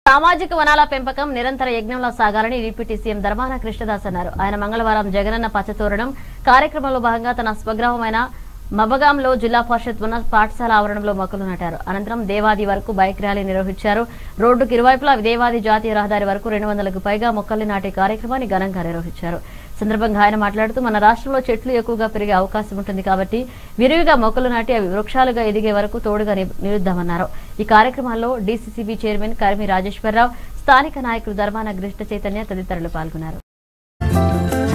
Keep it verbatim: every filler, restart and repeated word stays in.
సామాజిక వనాల పెంపకం నిరంతర యజ్ఞంలో సాగాలని డిప్యూటీ సీఎం ధర్మాన కృష్ణదాస్ అన్నారు. ఆయన మంగళవారం జగనన్న పచ్చతోరణం కార్యక్రమంలో భాగంగా తన స్వగ్రామమైన మబగాంలో జిల్లా పరిషత్ ఉన్న పాఠశాల ఆవరణంలో మొక్కలు నాటారు. అనంతరం దేవాది వరకు బైక్ ర్యాలీ నిర్వహించారు. రోడ్డుకు ఇరువైపులా దేవాది జాతీయ రహదారి వరకు రెండు వందలకు పైగా మొక్కల్ని నాటే కార్యక్రమాన్ని ఘనంగా నిర్వహించారు. సందర్భంగా ఆయన మాట్లాడుతూ మన రాష్ట్రంలో చెట్లు ఎక్కువగా పెరిగే అవకాశం ఉంటుంది కాబట్టి విరివిగా మొక్కలు నాటి అవి వృక్షాలుగా ఎదిగే వరకు తోడుగా నిలుద్దామన్నారు. ఈ కార్యక్రమాల్లో డీసీసీబీ చైర్మన్ కరిమి రాజేశ్వరరావు, స్థానిక నాయకులు ధర్మాన కృష్ణ చైతన్య తదితరులు పాల్గొన్నారు.